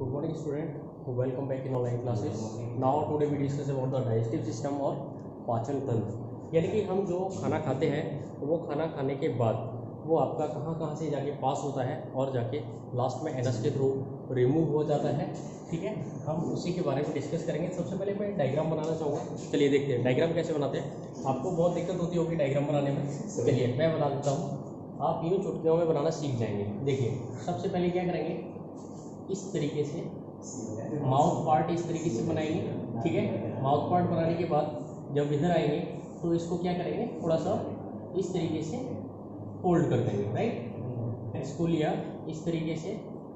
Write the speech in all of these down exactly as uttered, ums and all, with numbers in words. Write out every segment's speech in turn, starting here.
Good morning student, welcome back in online classes. Now today we discuss about the digestive system और पाचन तंत्र। यानी कि हम जो खाना खाते हैं वो खाना खाने के बाद वो आपका कहाँ कहाँ से जाके पास होता है और जाके लास्ट में एनस के थ्रू रिमूव हो जाता है। ठीक है, हम उसी के बारे में डिस्कस करेंगे। सबसे पहले मैं डायग्राम बनाना चाहूँगा। चलिए देखते हैं डायग्राम कैसे बनाते हैं। आपको बहुत दिक्कत होती होगी डायग्राम बनाने में, चलिए मैं बना देता हूँ। आप यूँ चुटकियों में बनाना सीख जाएंगे। देखिए सबसे पहले क्या करेंगे, इस तरीके से माउथ पार्ट इस तरीके से बनाएंगे। ठीक है, माउथ पार्ट बनाने के बाद जब इधर आएंगे तो इसको क्या करेंगे, थोड़ा सा इस तरीके से फोल्ड कर देंगे। राइट, इसको लिया इस तरीके से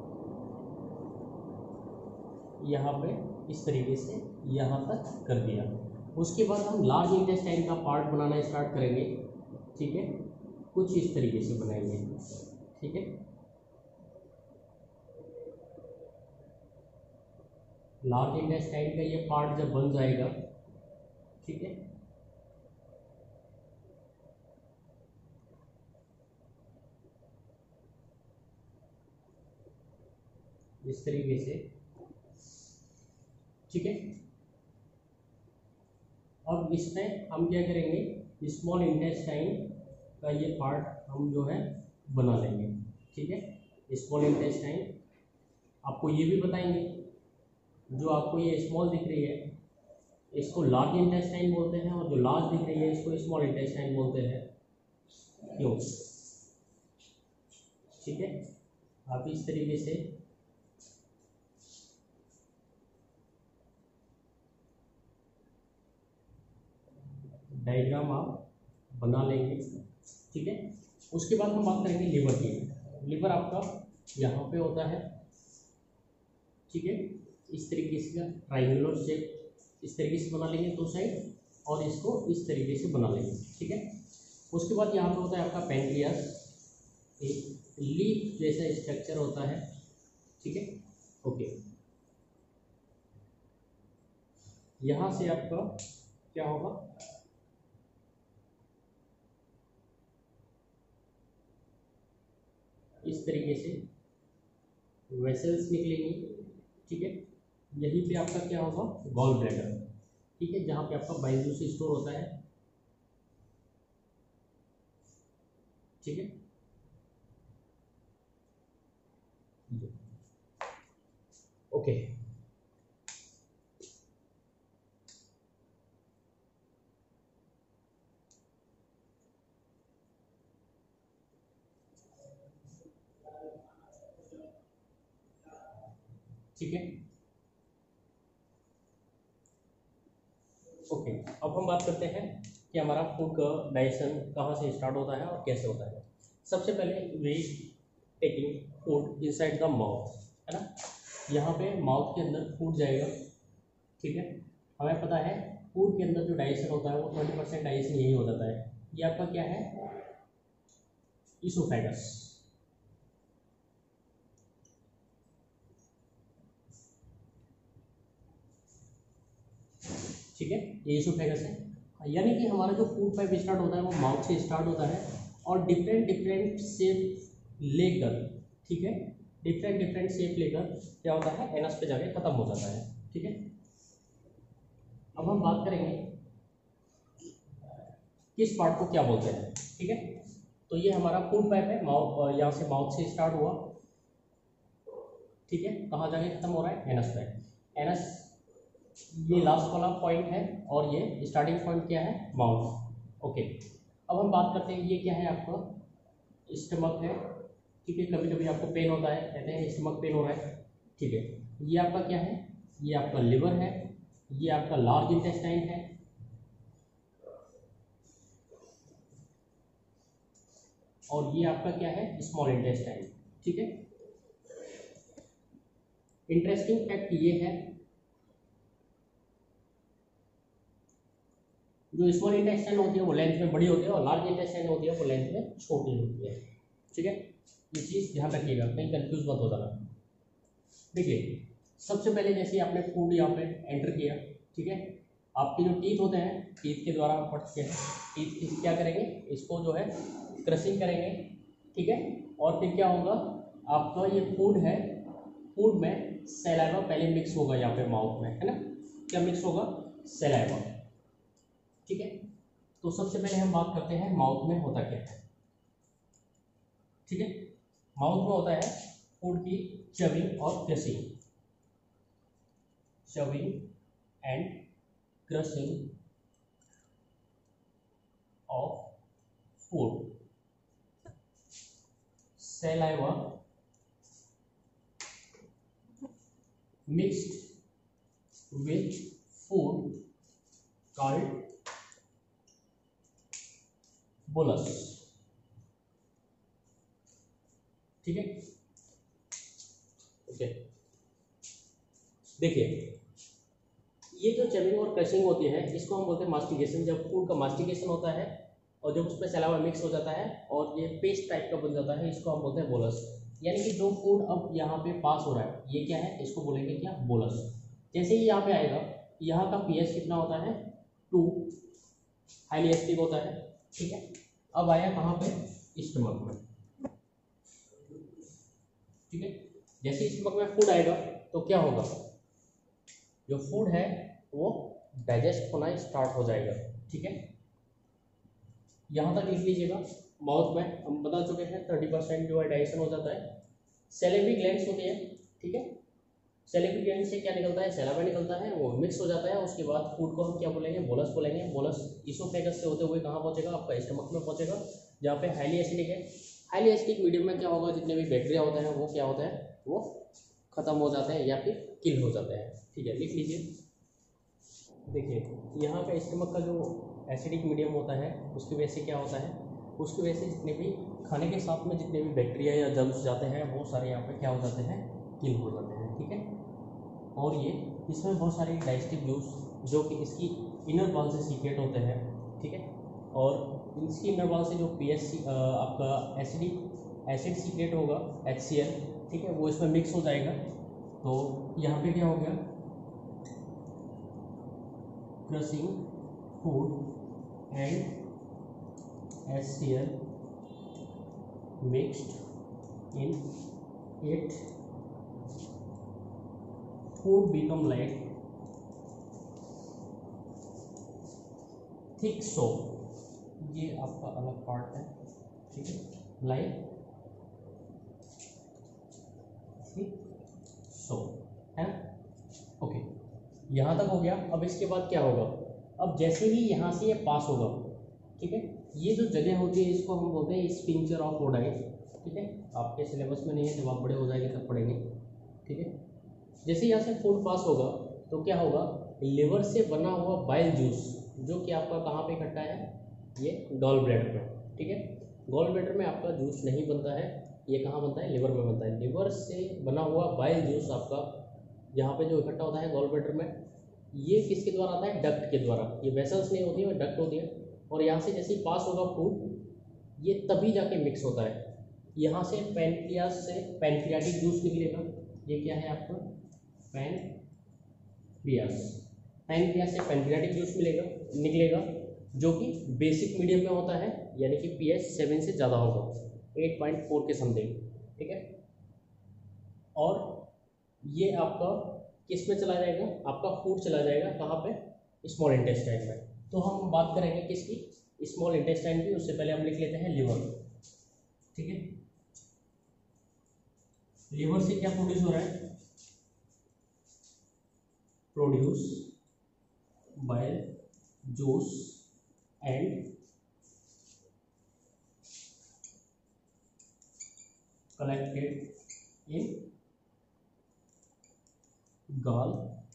यहाँ पे इस तरीके से यहाँ तक कर दिया। उसके बाद हम लार्ज इंटेस्टाइन का पार्ट बनाना स्टार्ट करेंगे। ठीक है, कुछ इस तरीके से बनाएंगे। ठीक है, लार्ज इंटेस्टाइन का ये पार्ट जब बन जाएगा, ठीक है, इस तरीके से। ठीक है, अब इसमें हम क्या करेंगे, स्मॉल इंटेस्टाइन का ये पार्ट हम जो है बना लेंगे। ठीक है, स्मॉल इंटेस्टाइन आपको ये भी बताएंगे, जो आपको ये स्मॉल दिख रही है इसको लार्ज इंटेस्टाइन बोलते हैं, और जो लार्ज दिख रही है इसको स्मॉल इंटेस्टाइन बोलते हैं। क्यों? ठीक है, आप इस तरीके से डायग्राम आप बना लेंगे। ठीक है, उसके बाद हम बात करेंगे लिवर की। लिवर आपका यहाँ पे होता है। ठीक है, इस तरीके से ट्राइंगुलर शेप इस तरीके से बना लेंगे दो साइड, और इसको इस तरीके से बना लेंगे। ठीक है, उसके बाद यहाँ पे होता है आपका पैंक्रियास, एक लीफ जैसा स्ट्रक्चर होता है। ठीक है, ओके, यहाँ से आपका क्या होगा, इस तरीके से वेसल्स निकलेंगी। ठीक है, यहीं पे आपका क्या होगा, गॉल ब्लैडर। ठीक है, जहाँ पे आपका बाइल जूस स्टोर होता है। ठीक है, ओके, ठीक है, ओके। अब हम बात करते हैं कि हमारा फूड का डाइजेशन कहाँ से स्टार्ट होता है और कैसे होता है। सबसे पहले we taking food inside the mouth, है ना। यहाँ पे माउथ के अंदर फूड जाएगा। ठीक है, हमें पता है फूड के अंदर जो डाइजेशन होता है वो ट्वेंटी परसेंट डाइजेशन यही हो जाता है। ये आपका क्या है, इसोफेगस। ठीक है, ये इसोफेगस है। यानी कि हमारा जो फूड पाइप स्टार्ट होता है वो माउथ से स्टार्ट होता है, और डिफरेंट डिफरेंट शेप लेकर, ठीक है, डिफरेंट डिफरेंट शेप लेकर क्या होता है, एनस पे जाके खत्म हो जाता है। ठीक है, अब हम बात करेंगे किस पार्ट को क्या बोलते हैं। ठीक है, तो ये हमारा फूड पाइप है, माउथ, यहाँ से माउथ से स्टार्ट हुआ। ठीक है, कहाँ जाके खत्म हो रहा है, एनस पे। एनस ये लास्ट वाला पॉइंट है, और ये स्टार्टिंग पॉइंट क्या है, माउथ। ओके, अब हम बात करते हैं ये क्या है, आपका स्टमक है। ठीक है, कभी कभी आपको पेन होता है, कहते हैं स्टमक पेन हो रहा है। ठीक है, ये आपका क्या है, ये आपका लिवर है, ये आपका लार्ज इंटेस्टाइन है, और ये आपका क्या है, स्मॉल इंटेस्टाइन। ठीक है, इंटरेस्टिंग फैक्ट ये है, जो स्मॉल इंटेस्टाइन होती है वो लेंथ में बड़ी होती है, और लार्ज इंटेस्टाइन होती है वो लेंथ में छोटी होती है। ठीक है, ये चीज़ ध्यान रखिएगा, कहीं कंफ्यूज मत हो जाना। देखिए सबसे पहले जैसे आपने फूड यहाँ पे एंटर किया, ठीक है, आपके जो टीथ होते हैं, टीथ के द्वारा आप पढ़ते हैं, टीथ क्या करेंगे, इसको जो है क्रशिंग करेंगे। ठीक है, और फिर क्या होगा, आपका ये फूड है फूड में सैलाइवा पहले मिक्स होगा यहाँ पे माउथ में, है ना। क्या मिक्स होगा? सैलाइवा, ठीक है। तो सबसे पहले हम बात करते हैं माउथ में होता क्या है, ठीक है। माउथ में होता है फूड की चविंग और crushing, chewing and crushing of food, saliva mixed with food called bolus, ठीक है। ओके, देखिए ये जो चविंग और क्रशिंग होती है इसको हम बोलते हैं मास्टिकेशन। जब फूड का मास्टिकेशन होता है और जब उसमें सैलाइवा मिक्स हो जाता है और ये पेस्ट टाइप का बन जाता है, इसको हम बोलते हैं बोलस। यानी कि जो फूड अब यहाँ पे पास हो रहा है ये क्या है, इसको बोलेंगे क्या? बोलस। जैसे ही यहाँ पे आएगा, यहाँ का पीएच कितना होता है? टू, हाईली एसिडिक होता है, ठीक है। अब आया कहाँ पे? स्टमक में, ठीक है। जैसे स्टमक में फूड आएगा तो क्या होगा? जो फूड है वो डाइजेस्ट होना स्टार्ट हो जाएगा, ठीक है। यहाँ तक लिख लीजिएगा। माउथ में हम बता चुके हैं थर्टी परसेंट जो है डाइजेशन हो जाता है। सैलिवरी ग्लैंड्स होते हैं, ठीक है। सैलिवरी ग्लैंड से क्या निकलता है? सैलाइवा निकलता है, वो मिक्स हो जाता है। उसके बाद फूड को हम क्या बोलेंगे? बोलस बोलेंगे। बोलस इसोफेगस से होते हुए कहाँ पहुँचेगा? आपका स्टमक में पहुँचेगा, जहाँ पे हाईली एसिडिक है। हाईली एसिडिक मीडियम में क्या होगा? जितने भी बैक्टीरिया होते हैं वो क्या होता है? वो खत्म हो जाते हैं या फिर किल हो जाते हैं, ठीक है। लिख लीजिए। देखिए यहाँ पे स्टमक का जो एसिडिक मीडियम होता है उसकी वजह से क्या होता है? उसकी वजह से जितने भी खाने के साथ में जितने भी बैक्टीरिया या जर्म्स जाते हैं वो सारे यहाँ पे क्या हो जाते हैं? किल हो जाते हैं, ठीक है। और ये इसमें बहुत सारे डाइजेस्टिव जूस जो कि इसकी इनर वॉल से सीक्रेट होते हैं, ठीक है। और इसकी इनर वॉल से जो पी एच सी आपका एसिडिक एसिड सीक्रेट होगा एच सी एल, ठीक है, वो इसमें मिक्स हो जाएगा। तो यहाँ पे क्या हो गया? Crushing food and H C L mixed in it, food become like thick soap. ये आपका अलग पार्ट है, ठीक है। लाइक थिक सोप है ना। ओके, यहाँ तक हो गया। अब इसके बाद क्या होगा? अब जैसे ही यहाँ से ये पास होगा, ठीक है, ये जो जगह होती है इसको हम बोलते हैं स्फिंक्टर ऑफ ओडाई, ठीक है। आपके सिलेबस में नहीं है, जब आप बड़े हो जाएंगे तब पढ़ेंगे, ठीक है। जैसे यहाँ से फूड पास होगा तो क्या होगा? लिवर से बना हुआ बाइल जूस जो कि आपका कहाँ पे इकट्ठा है? ये गॉल ब्लैडर में, ठीक है। गॉल ब्लैडर में आपका जूस नहीं बनता है, ये कहाँ बनता है? लिवर में बनता है। लिवर से बना हुआ बाइल जूस आपका यहाँ पे जो इकट्ठा होता है गॉल ब्लैडर में, ये किसके द्वारा आता है? डक्ट के द्वारा। ये वेसल्स नहीं होती है, वो डक्ट होती है। और यहाँ से जैसे ही पास होगा फूड, ये तभी जाके मिक्स होता है। यहाँ से पैनक्रियास से पैनक्रियाटिक जूस निकलेगा। ये क्या है आपका? पैनक्रियास। पैनक्रियास से पैनक्रियाटिक जूस मिलेगा निकलेगा जो कि बेसिक मीडियम में होता है, यानी कि पीएच सेवन से ज़्यादा होगा, एट पॉइंट फोर के समथिंग, ठीक है। और ये आपका किस में चला जाएगा? आपका फूड चला जाएगा कहाँ पे? स्मॉल इंटेस्टाइन में। तो हम बात करेंगे किसकी? स्मॉल इंटेस्टाइन की। उससे पहले हम लिख लेते हैं लिवर, ठीक है। लिवर से क्या प्रोड्यूस हो रहा है? Produce bile juice and collected in gall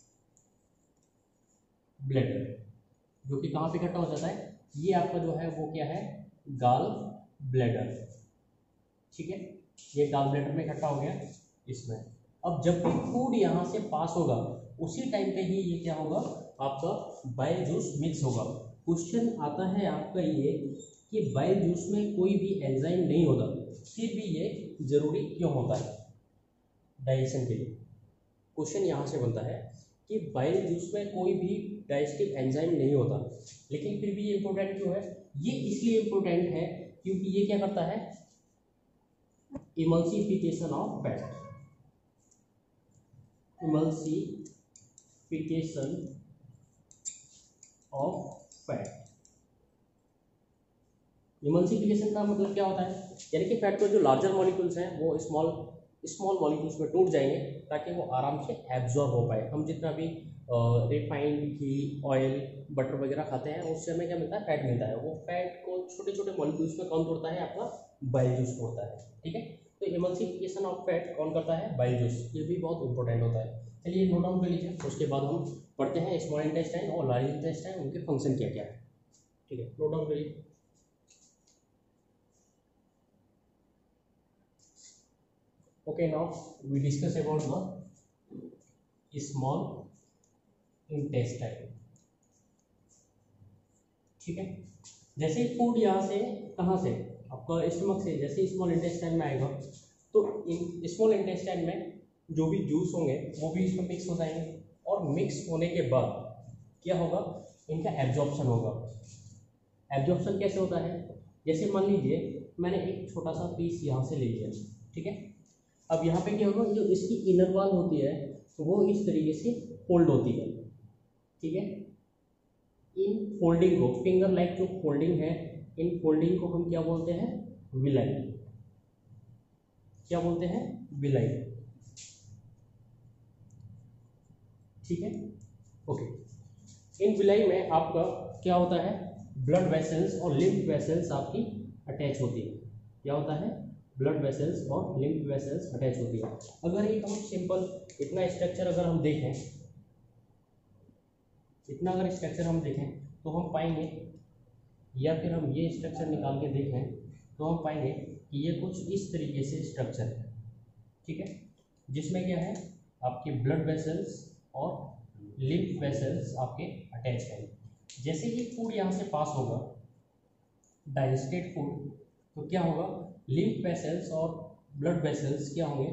bladder, जो कि कहाँ पे इकट्ठा हो जाता है? ये आपका जो है वो क्या है? गॉल ब्लैडर, ठीक है। ये गॉल ब्लैडर में इकट्ठा हो गया इसमें। अब जब भी फूड यहाँ से पास होगा उसी टाइम पे ही ये क्या होगा? आपका बाइल जूस मिक्स होगा। क्वेश्चन आता है आपका ये कि बाइल जूस में कोई भी एंजाइम नहीं होता, फिर भी ये जरूरी क्यों होता है डाइजेशन के लिए? क्वेश्चन यहाँ से बनता है कि बाइल जूस में कोई भी डाइजेस्टिव एंजाइम नहीं होता, लेकिन फिर भी ये इंपॉर्टेंट क्यों है? ये इसलिए इंपॉर्टेंट है क्योंकि ये क्या करता है? Emulsification of fat, emulsification of fat. Emulsification का मतलब क्या होता है, यानी कि फैट को जो लार्जर मॉलिक्यूल्स हैं वो स्मॉल स्मॉल मॉलिक्यूल्स में टूट जाएंगे ताकि वो आराम से एब्जॉर्ब हो पाए। हम जितना भी रिफाइंड घी, ऑयल, बटर वगैरह खाते हैं उससे हमें क्या मिलता है, फैट मिलता है। वो फैट को छोटे छोटे मॉलिक्यूल्स में कौन तोड़ता है, आपका बाइल जूस तोड़ता है। ठीक है, तो इमल्सिफिकेशन ऑफ फैट कौन करता है, बाइल जूस। ये भी बहुत इंपॉर्टेंट होता है। चलिए नोट डाउन कर लीजिए, उसके बाद हम पढ़ते हैं स्मॉल इंटेस्टाइन और लार्ज इंटेस्टाइन, उनके फंक्शन क्या क्या है। ठीक है, नोट डाउन करिए। Okay, now we discuss about the small intestine। ठीक है, जैसे फूड यहाँ से कहाँ से, आपका स्टमक से जैसे स्मॉल इंटेस्टाइन में आएगा तो इन स्मॉल इंटेस्टाइन में जो भी जूस होंगे वो भी इसमें मिक्स हो जाएंगे, और मिक्स होने के बाद क्या होगा, इनका एब्जॉर्प्शन होगा। एब्जॉर्प्शन कैसे होता है, जैसे मान लीजिए मैंने एक छोटा सा पीस यहाँ से ले लिया। ठीक है, अब यहाँ पे क्या होगा, जो इसकी इनर वॉल होती है वो इस तरीके से फोल्ड होती है। ठीक है, इन फोल्डिंग को, फिंगर लाइक जो फोल्डिंग है, इन फोल्डिंग को हम क्या बोलते हैं, विलाई। क्या बोलते हैं, विलाई। ठीक है, ओके। इन विलाई में आपका क्या होता है, ब्लड वेसल्स और लिम्फ वेसल्स आपकी अटैच होती है। क्या होता है, ब्लड वेसल्स और लिम्फ वेसल्स अटैच होती है। अगर एक हम सिंपल इतना स्ट्रक्चर अगर हम देखें, इतना अगर स्ट्रक्चर हम देखें तो हम पाएंगे, या फिर हम ये स्ट्रक्चर निकाल के देखें तो हम पाएंगे कि ये कुछ इस तरीके से स्ट्रक्चर है। ठीक है, जिसमें क्या है, आपके ब्लड वेसल्स और लिम्फ वेसल्स आपके अटैच हैं। जैसे ही फूड यहाँ से पास होगा, डाइजेस्टेड फूड, तो क्या होगा, लिम्फ वेसल्स और ब्लड वेसल्स क्या होंगे,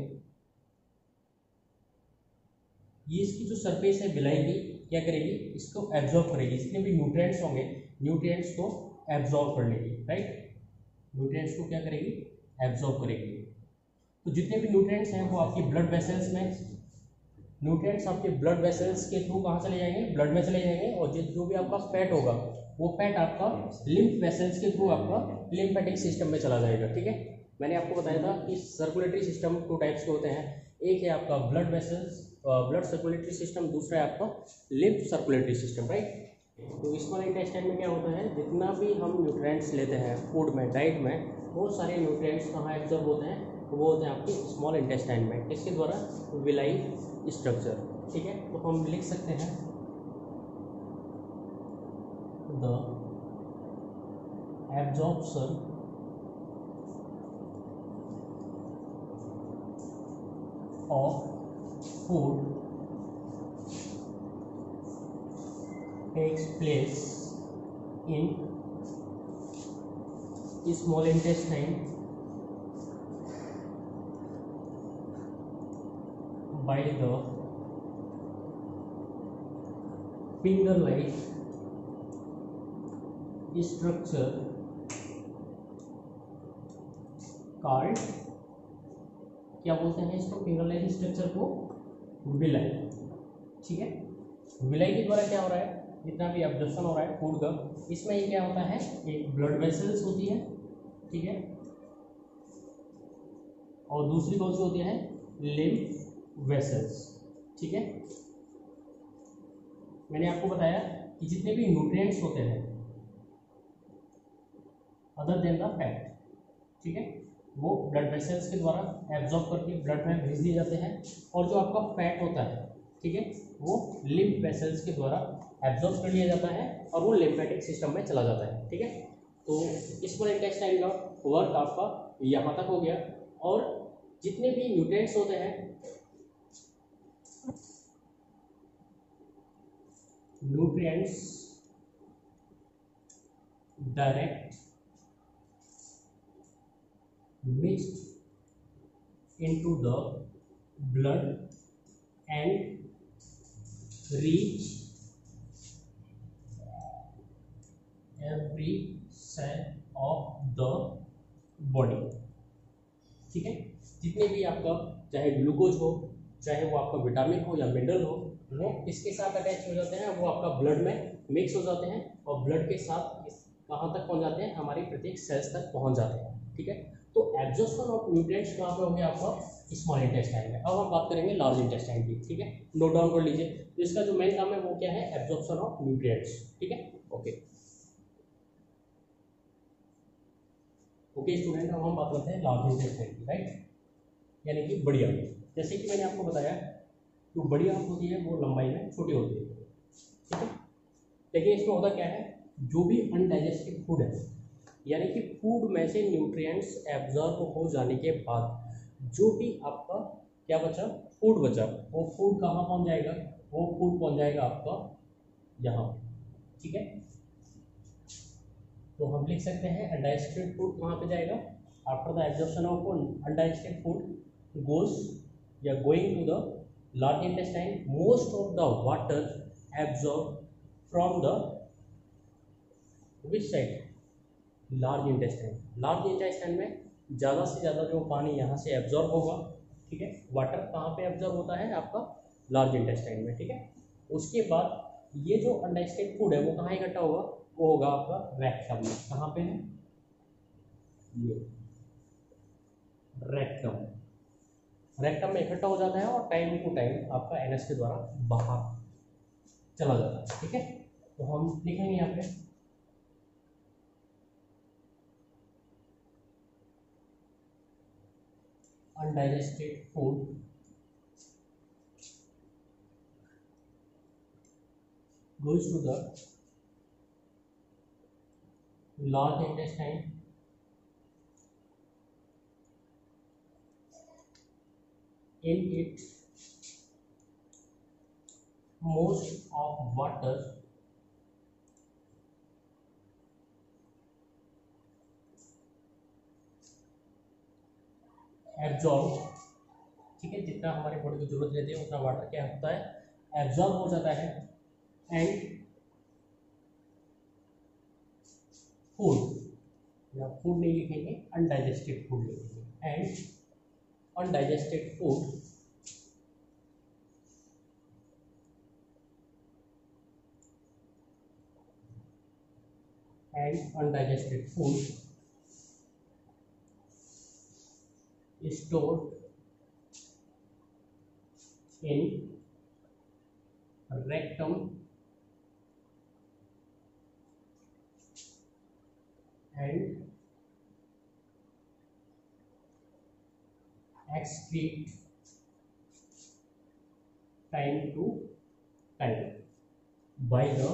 ये इसकी जो सरफेस है बिलाई की क्या करेगी, इसको एब्जॉर्ब करेगी। जितने भी न्यूट्रिएंट्स होंगे, न्यूट्रिएंट्स को एब्जॉर्ब कर लेगी। राइट, न्यूट्रिएंट्स को क्या करेगी, एब्जॉर्ब करेगी। तो जितने भी न्यूट्रिएंट्स हैं वो आपकी ब्लड वेसल्स में, न्यूट्रिएंट्स आपके ब्लड वेसल्स के थ्रू कहाँ चले जाएंगे, ब्लड में चले जाएंगे, और जो जो भी आपका फैट होगा वो फैट आपका लिम्फ वेसल्स के थ्रू आपका लिम्फेटिक सिस्टम में चला जाएगा। ठीक है, मैंने आपको बताया था कि सर्कुलेटरी सिस्टम टू टाइप्स के होते हैं। एक है आपका blood vessels, blood circulatory system, दूसरा है आपका लिम्फ सर्कुलेटरी सिस्टम। राइट, तो स्मॉल इंटेस्टाइन में क्या होता है, जितना भी हम न्यूट्रिएंट्स लेते हैं फूड में, डाइट में, वो सारे न्यूट्रिएंट्स कहाँ एब्जॉर्ब होते हैं, वो होते हैं आपकी स्मॉल इंटेस्टाइन में। इसके द्वारा विलाई स्ट्रक्चर। ठीक है, तो हम लिख सकते हैं the absorption of food takes place in small intestine by the finger-like structure called, क्या बोलते हैं इसको, फिंगर-लाइक स्ट्रक्चर को विलाई। ठीक है, विलाई के द्वारा क्या हो रहा है, जितना भी एब्जॉर्प्शन हो रहा है फूड का, इसमें ये क्या होता है, एक ब्लड वेसल्स होती है। ठीक है, और दूसरी कौन सी होती है, लिम्फ वेसल्स। ठीक है, मैंने आपको बताया कि जितने भी न्यूट्रिएंट्स होते हैं अदर देन द फैट, ठीक है, वो ब्लड वेसल्स के द्वारा एब्जॉर्ब करके ब्लड में भेज दिए जाते हैं, और जो आपका फैट होता है, ठीक है, वो लिम्फ वेसल्स के द्वारा एब्जॉर्ब कर लिया जाता है और वो लिम्फेटिक सिस्टम में चला जाता है। ठीक है, तो स्मॉल इंटेस्टाइन का वर्क आपका यहाँ तक हो गया। और जितने भी न्यूट्रिएंट्स होते हैं, nutrients direct mixed into the blood and reach every cell of the body. ठीक है, जितने भी आपका चाहे ग्लूकोज हो, चाहे वो आपका विटामिन हो या मिनरल हो, वो किसके साथ अटैच हो जाते हैं, वो आपका ब्लड में मिक्स हो जाते हैं और ब्लड के साथ कहाँ तक पहुँच जाते हैं, हमारी प्रत्येक सेल्स तक पहुँच जाते हैं। ठीक है, तो एब्जॉर्प्शन ऑफ न्यूट्रिएंट्स कहाँ पे हो गया आपका, स्मॉल इंटेस्टाइन में। अब हम बात करेंगे लार्ज इंटेस्टाइन की। ठीक है, नोट डाउन कर लीजिए। तो इसका जो मेन काम है वो क्या है, एब्जॉर्प्शन ऑफ न्यूट्रिएंट्स। ठीक है, ओके ओके स्टूडेंट, अब हम बात करते हैं लार्ज इंटेस्टाइन की, राइट, यानी कि बड़ी आंत। जैसे कि मैंने आपको बताया जो बड़ी आंत होती है वो लंबाई में छोटी होती है। ठीक है, देखिए इसमें होता क्या है, जो भी अनडाइजेस्टेड फूड है, यानी कि फूड में से न्यूट्रिएंट्स एब्जॉर्ब हो जाने के बाद जो भी आपका क्या बचा, फूड बचा, वो फूड कहाँ पहुँच जाएगा, वो फूड पहुँच जाएगा आपका यहाँ। ठीक है, तो हम लिख सकते हैं अनडाइजेस्टेड फूड कहाँ पे जाएगा, after the absorption of undigested food goes या going to the large intestine, most of the water absorb from the which side, large intestine. Large intestine में ज़्यादा से ज़्यादा जो पानी यहाँ से एब्जॉर्ब होगा। ठीक है, वाटर कहाँ पे एब्जॉर्ब होता है आपका, लार्ज इंटेस्टाइन में। ठीक है, उसके बाद ये जो अनडाइजेस्टेड फूड है वो कहाँ इकट्ठा होगा, वो होगा आपका रेक्टम में। कहाँ पे है, ये रेक्टम। रेक्टम में इकट्ठा हो जाता है और टाइम टू टाइम आपका एनएस के द्वारा बाहर चला जाता है। ठीक है, तो हम लिखेंगे यहाँ पे undigested food goes to the large intestine in it most of water absorb. ठीक है, जितना हमारे बॉडी की जरूरत रहती है उतना वाटर क्या होता है, एब्जॉर्ब हो जाता है। एंड फूड या फूड नहीं लिखेंगे, अनडाइजेस्टेड फूड लिखेंगे। And undigested food and undigested food stored in rectum and excrete time to time by the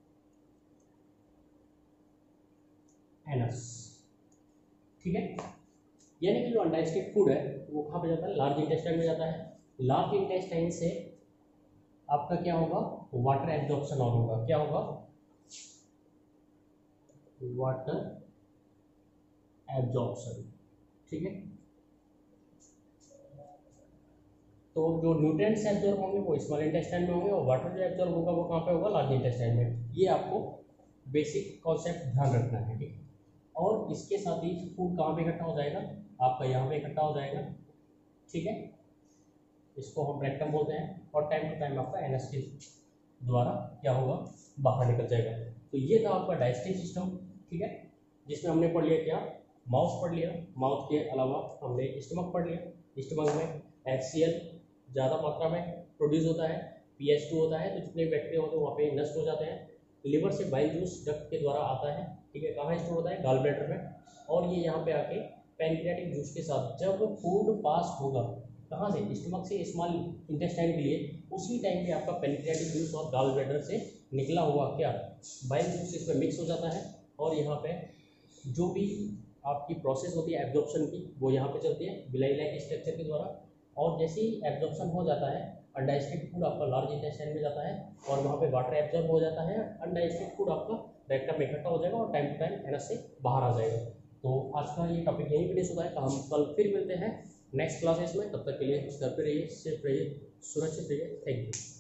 anus। ठीक है, यानी कि जो अनडाइजेस्टेड फूड है वो कहाँ पे जाता है, लार्ज इंटेस्टाइन में जाता है। लार्ज इंटेस्टाइन से आपका क्या होगा, वाटर एब्जॉर्प्शन और होगा। क्या होगा, वाटर एब्जॉर्प्शन। ठीक है, तो जो न्यूट्रिएंट्स एब्जॉर्ब होंगे वो स्मॉल इंटेस्टाइन में होंगे और वाटर जो एब्जॉर्ब होगा वो कहाँ पे होगा, लार्ज इंटेस्टाइन में। ये आपको बेसिक कॉन्सेप्ट ध्यान रखना है। ठीक है, और इसके साथ ही फूड कहाँ पे इकट्ठा हो जाएगा, आपका यहाँ पे इकट्ठा हो जाएगा। ठीक है, इसको हम रेक्टम बोलते हैं और टाइम टू टाइम आपका एनएस के द्वारा क्या होगा, बाहर निकल जाएगा। तो ये था आपका डाइजेस्टिव सिस्टम। ठीक है, जिसमें हमने पढ़ लिया क्या, माउथ पढ़ लिया, माउथ के अलावा हमने स्टमक पढ़ लिया। स्टमक में एचसीएल ज़्यादा मात्रा में प्रोड्यूस होता है, पीएच टू होता है, तो जितने बैक्टीरिया होते हैं वहाँ पे नष्ट हो जाते हैं। लिवर से बाइल जूस डक्ट के द्वारा आता है। ठीक है, कहाँ स्टोर होता है, गॉल ब्लैडर में, और ये यहाँ पे आके पैनक्रियाटिक जूस के साथ जब फूड पास होगा कहाँ से, स्टमक से स्मॉल इंटेस्टाइन के लिए, उसी टाइम पे आपका पैनक्रियाटिक जूस और गॉल ब्लैडर से निकला हुआ क्या बाइल जूस इसमें मिक्स हो जाता है और यहाँ पे जो भी आपकी प्रोसेस होती है एब्जॉर्प्शन की वो यहाँ पे चलती है विलाई लाइक स्ट्रक्चर के द्वारा। और जैसे ही एब्जॉर्प्शन हो जाता है अनडाइजेस्टेड फूड आपका लार्ज इंटेस्टाइन में जाता है और वहाँ पे वाटर एब्जॉर्ब हो जाता है। अनडाइजेस्टेड फूड आपका रेक्टम में इकट्ठा हो जाएगा और टाइम टू टाइम एनएस से बाहर आ जाएगा। तो आज का ये टॉपिक यहीं फिनिश होता है। तो हम कल फिर मिलते हैं नेक्स्ट क्लासेस में। तब तक के लिए घर पे रहिए, सेफ रहिए, सुरक्षित रहिए। Thank you.